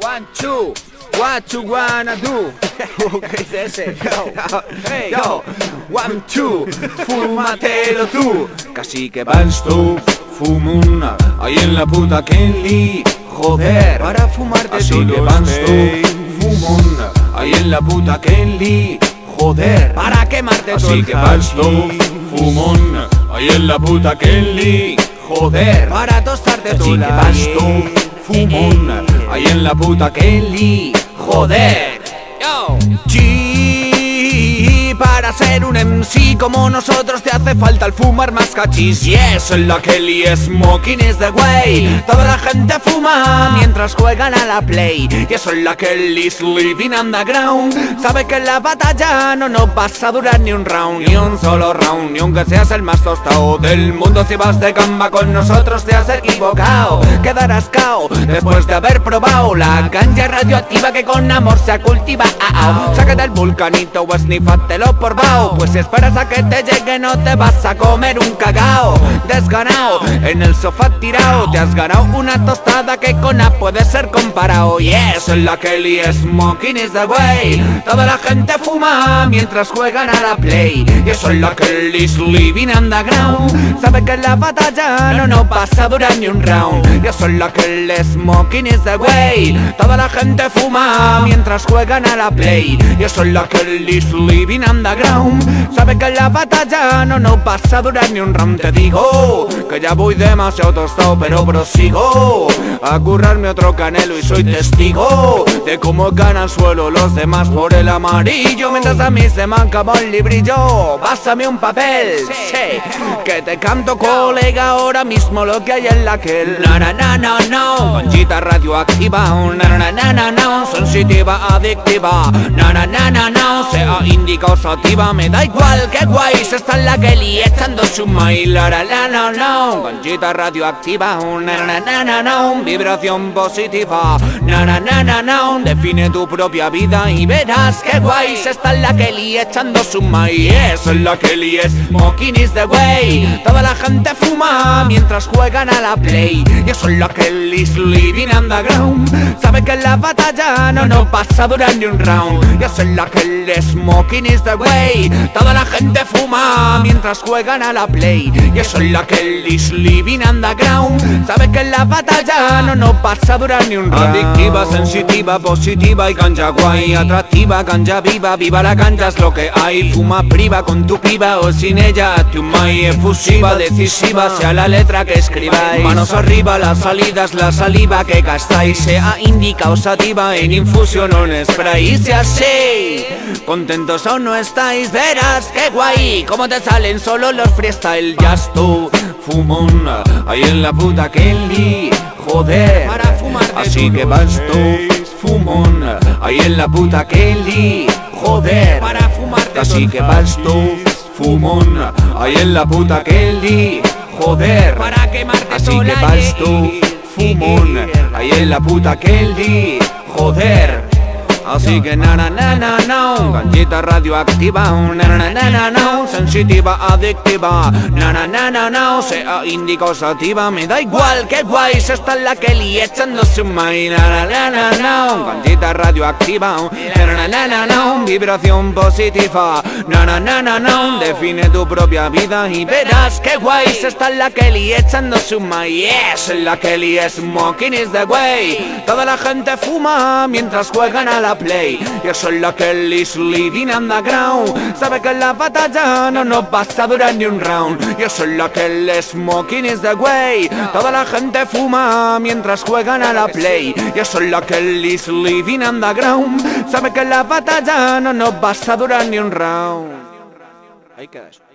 One, two, what you wanna do? ¿Qué dice ese? Yo, hey, yo. One, two, fúmatelo tú. Casi que vas tú, fumuna. Ahí en la puta Kenly, joder. Para fumarte así que vas tú, fumuna. Ahí en la puta Kenly, joder. Para quemarte todo así que vas tú, fumona. Ahí en la puta Kenly, joder. Para tostarte así tú que vas tú, fumona. Ahí en la puta Kenly, joder. Yo. Para ser un MC como nosotros te hace falta el fumar más cachis. Yes, la Kelly smoking is the way. Toda la gente fuma mientras juegan a la play. Y eso es la Kelly's living underground. Sabe que en la batalla no nos vas a durar ni un round, ni un solo round, ni aunque seas el más tostado del mundo. Si vas de gamba con nosotros te has equivocado. Quedarás cao después de haber probado la ganja radioactiva que con amor se cultiva. Sácate el vulcanito o esnífatelo por bao. Pues si esperas a que te llegue no te vas a comer un cagao. Desganao, en el sofá tirado. Te has ganado una tostada que con A puede ser comparado. Y eso es la Kelly smoking is the way. Toda la gente fuma mientras juegan a la play. Y eso es la Kelly's living underground. Sabe que en la batalla no nos vas a durar ni un round. Y eso es la Kelly smoking is the way. Toda la gente fuma mientras juegan a la play. Y eso es la Kelly's living underground. Sabe que en la batalla no nos vas a durar ni un round. Te digo que ya voy demasiado tostado, pero prosigo a currarme otro canelo y soy testigo de cómo ganan suelo los demás por el amarillo, mientras a mí se me acabó el librillo. Pásame un papel, sí, que te canto, colega, ahora mismo lo que hay en la que no, conchita radioactiva, no, sensitiva, adictiva, no, sea indica o sativa, me da igual que guay, se está en la Kelly echando su mail, no, conchita radioactiva, no, vibración positiva, no, define tu propia vida y verás que guay, se está en la Kelly echando su mail. Eso es la Kelly smoking is the way. Toda la gente fuma mientras juegan a la play. Y eso es la Kelly's living underground. Sabe que en la batalla no nos vas a durar ni un round. Y eso es la Kelly smoking is the way. Toda la gente fuma mientras juegan a la play. Y eso es la Kelly's living underground. Sabe que en la batalla no nos vas a durar ni un round. Adictiva, sensitiva, positiva y ganja guay. Atractiva, ganja viva, viva la ganja es lo que hay. Fuma priva con tu piba o sin ella. Tu mai efusiva, decisiva, sea la letra que escribáis. Manos arriba, las salidas, la saliva que gastáis. Sea indica o sativa, en infusión o en spray. Y sea así, contentos o no estáis, verás que guay como te salen solo los freestyle. Jazz tú, fumona, ahí en la puta Kenly, joder. Así que vas tú, fumona, ahí en la puta Kenly, joder. Así que vas tú, fumona, ahí en la puta Kenly, joder. Así que vas tú, fumona, ahí en la puta Kenly, joder. Así que no, ganchita radioactiva, no, sensitiva, adictiva, no, sea indica o sativa, me da igual que guay, se está en la Kelly echando su main, no, ganchita radioactiva, no, vibración positiva, no, define tu propia vida y verás que guay, se está en la Kelly echando su main. Yes, la Kelly smoking is the way. Toda la gente fuma mientras juegan a la play. Y eso es la Kelly's living underground. Sabe que en la batalla no nos vas a durar ni un round. Y eso es la Kelly smoking is the way. Toda la gente fuma mientras juegan a la play. Y eso es la Kelly's living underground. Sabe que en la batalla no nos vas a durar ni un round. Ahí queda eso.